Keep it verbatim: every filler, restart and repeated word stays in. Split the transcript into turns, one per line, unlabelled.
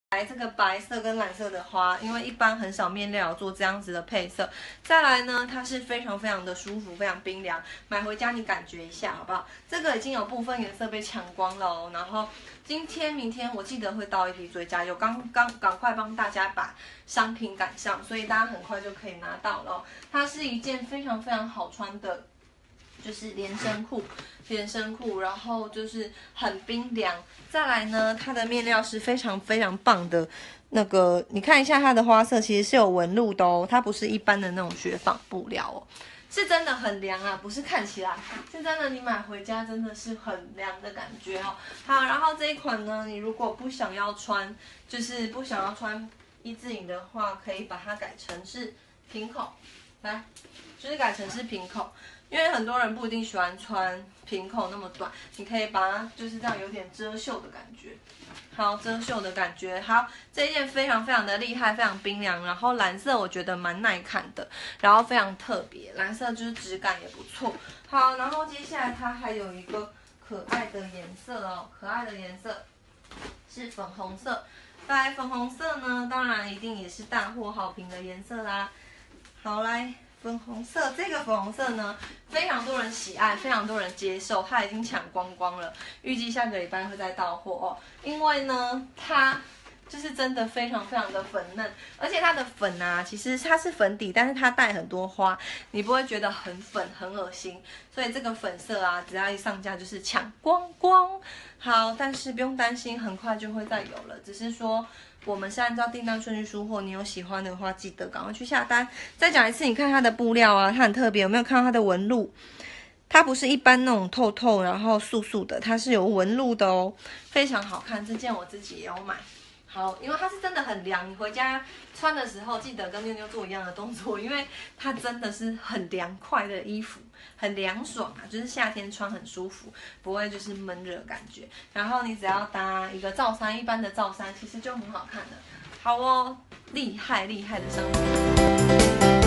来这个白色跟蓝色的花，因为一般很少面料有做这样子的配色。再来呢，它是非常非常的舒服，非常冰凉，买回家你感觉一下好不好？这个已经有部分颜色被抢光了哦。然后今天、明天我记得会到一批追加，有刚刚赶快帮大家把商品赶上，所以大家很快就可以拿到了哦。它是一件非常非常好穿的。 就是连身裤，连身裤，然后就是很冰凉。再来呢，它的面料是非常非常棒的，那个你看一下它的花色，其实是有纹路的哦，它不是一般的那种雪纺布料哦，是真的很凉啊，不是看起来，是真的你买回家真的是很凉的感觉哦。好，然后这一款呢，你如果不想要穿，就是不想要穿一字领的话，可以把它改成是平口，来，就是改成是平口。 因为很多人不一定喜欢穿平口那么短，你可以把它就是这样有点遮袖的感觉，好遮袖的感觉。好，这一件非常非常的厉害，非常冰凉，然后蓝色我觉得蛮耐看的，然后非常特别，蓝色就是质感也不错。好，然后接下来它还有一个可爱的颜色哦，可爱的颜色是粉红色。来，粉红色呢，当然一定也是大获好评的颜色啦。好，来。 粉红色，这个粉红色呢，非常多人喜爱，非常多人接受，它已经抢光光了。预计下个礼拜会再到货哦。因为呢，它就是真的非常非常的粉嫩，而且它的粉啊，其实它是粉底，但是它带很多花，你不会觉得很粉很恶心。所以这个粉色啊，只要一上架就是抢光光。好，但是不用担心，很快就会再有了，只是说。 我们是按照订单顺序出货，你有喜欢的话，记得赶快去下单。再讲一次，你看它的布料啊，它很特别，有没有看到它的纹路？它不是一般那种透透然后素素的，它是有纹路的哦，非常好看。这件我自己也有买。好，因为它是真的很凉，你回家穿的时候记得跟妞妞做一样的动作，因为它真的是很凉快的衣服，很凉爽啊，就是夏天穿很舒服，不会就是闷热感觉。然后你只要搭一个罩衫，一般的罩衫其实就很好看的。好哦，厉害厉害的商品。